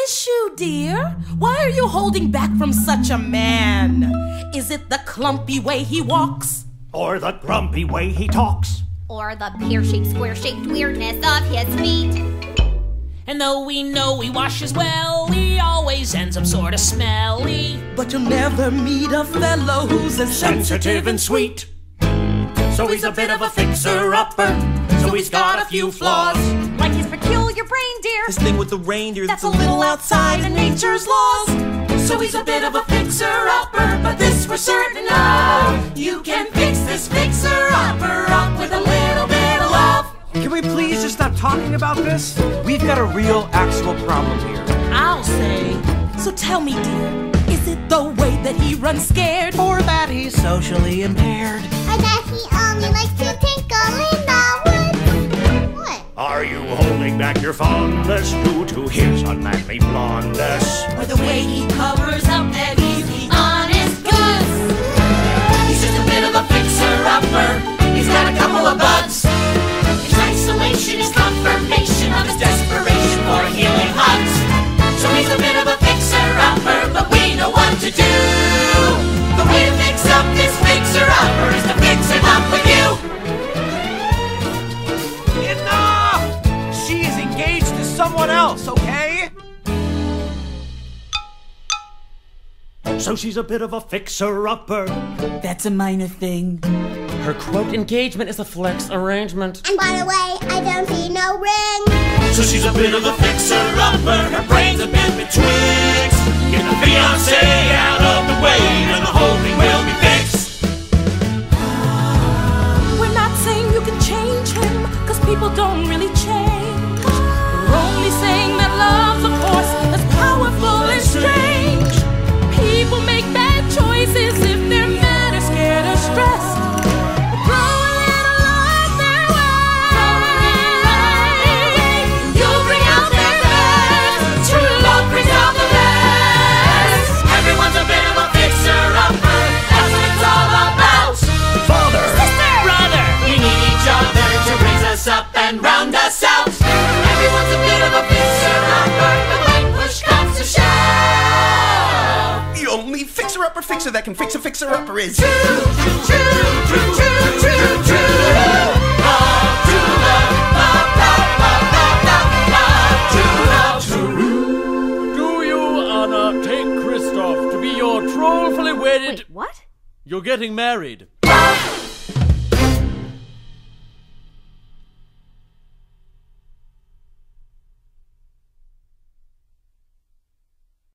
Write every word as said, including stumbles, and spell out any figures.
issue, dear? Why are you holding back from such a man? Is it the clumpy way he walks? Or the grumpy way he talks? Or the pear-shaped, square-shaped weirdness of his feet? And though we know he washes well, he always ends up sorta smelly. But you'll never meet a fellow who's as sensitive and sweet. So he's a bit of a fixer-upper, so he's got a few flaws. Like his peculiar brain, dear. This thing with the reindeer that's a little outside of nature's laws. So he's a bit of a fixer-upper, but this we're certain of: you can fix this fixer-upper up with a little bit of love. Can we please just stop talking about this? We've got a real, actual problem here. I'll say. So tell me, dear, is it the way that he runs scared? Or that he's socially impaired? Or that he only likes to tinkle in the woods? What? Are you holding back your fondness due to his unmanly blondness? Or the way he covers up that he's the honest goose? He's just a bit of a fixer-upper. He's got a couple of bugs. His isolation is confirmation of his desperation for healing hugs. So he's a bit of a fixer-upper, but we know what to do. The way to fix up this fixer-upper is to fix him up with you. Enough! She is engaged to someone else, okay? So she's a bit of a fixer-upper. That's a minor thing. Her quote engagement is a flex arrangement. And by the way, I don't see no ring. So she's a bit of a fixer-upper. Her brain's a bit betwixt. Get the fiancé out of the way and the whole thing will be fixed. We're not saying you can change him, cause people don't really change. We're only saying that love's a force that's powerful and strange. People make bad choices if they're mad or scared or stressed. Throw a little love their way. You'll bring out their best. True love brings out the best. Everyone's a bit of a fixer-upper. That's what it's all about. Father, Sister, brother, we need each other to raise us up and round us out. Everyone's a bit of a fixer-upper, but when push comes to shove, The only fixer-upper fixer that can fix a fixer-upper is true, true, true, true, true, true, true. Love, true love, love, love, love, love, love, true love, true. Do you, Anna, take Christoph to be your trollfully wedded... Wait, what? You're getting married.